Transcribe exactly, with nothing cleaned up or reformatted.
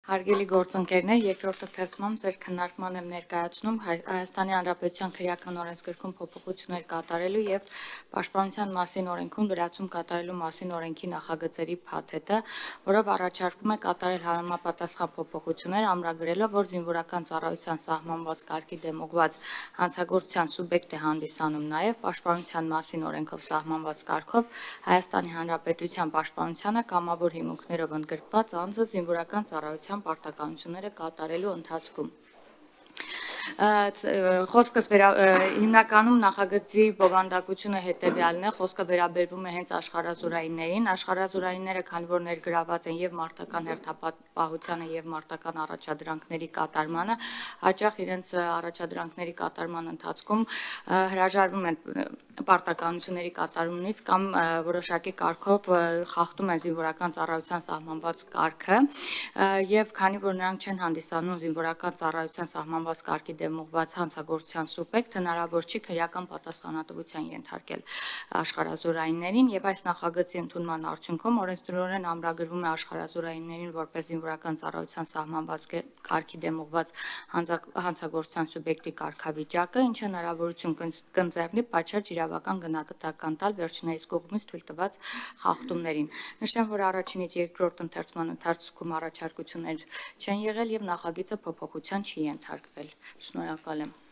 Հարգելի գործընկերներ, երկրորդ ընթերցման ձեր քննարկման եմ ներկայացնում Հայաստանի Հանրապետության քրեական օրենսգրքում փոփոխություններ կատարելու եւ պաշտպանության մասին օրենքում վերացում կատարելու մասին օրենքի նախագծերի փաթեթը, որով առաջարկվում է կատարել համապատասխան փոփոխություններ, ամրագրելով, որ զինվորական ծառայության սահմանված կարգի դեմ ուղղված հանցագործության սուբյեկտ է հանդիսանում նաեւ պաշտպանության մասին օրենքով սահմանված կարգով Հայաստանի Հանրապետության պաշտպանությանը կամավոր հիմունքներով ընդգրկված անձը զինվորական ծառայության պարտականությունները կատարելու ընթացքում Խոսքս հիմնականում նախագծի բովանդակությունը հետևյալն է, խոսքը վերաբերվում է հենց աշխարհազորայիններին, աշխարհազորայինները, քանի որ ներգրաված են եւ մարտական հերթապահությանը եւ մարտական առաջադրանքների կատարմանը, հաճախ իրենց առաջադրանքների կատարման ընթացքում հրաժարվում են պարտականությունների կատարումից կամ որոշակի կարգով խախտում են զինվորական ծառայության սահմանված կարգը եւ քանի որ նրանք չեն հանդիսանում զինվորական ծառայության սահմանված կարգի դեմ ուղղված հանցագործության սուբյեկտ հնարավոր չի քրեական պատասխանատվության ենթարկել աշխարհազորայիններին եւ այս նախագծի ընդունման արդյունքում օրենսդրորեն ամրագրվում է աշխարհազորայիններին որպես զինվորական ծառայության սահմանված կարգի դեմ ուղղված հանցագործության սուբյեկտի կարգավիճակը, ինչը հնարավորություն կընձեռնի պատշաճ իրավական գնահատական տալ վերջինիս կողմից թույլ տված խախտումներին։ Նշեմ, որ առաջինից երկրորդ ընթերցման ընթացքում առաջարկություններ չեն եղել եւ նախագիծը փոփոխության չի ենթարկվել։ Շնորհակալ եմ։